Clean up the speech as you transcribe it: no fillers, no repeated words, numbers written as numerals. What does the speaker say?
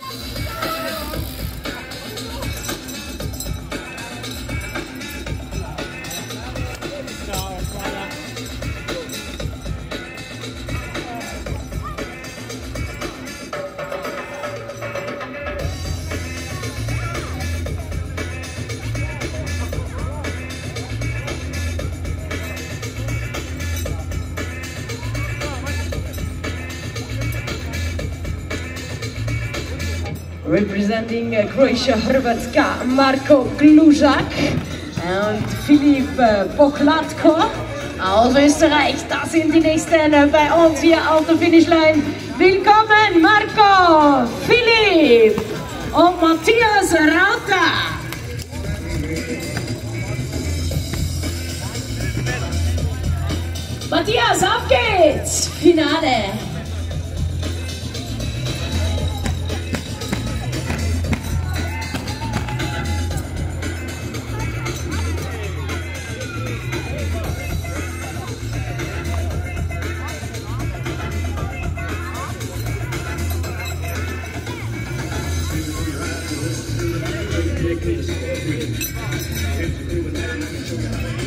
Representing Croatia, Hrvatska, Marko Glužak und Filip Poklatko aus Österreich. Das sind die nächsten bei uns hier auf der Finishline. Willkommen Marko, Filip und Matthias Rauter. Matthias, auf geht's! Finale! Ridiculous.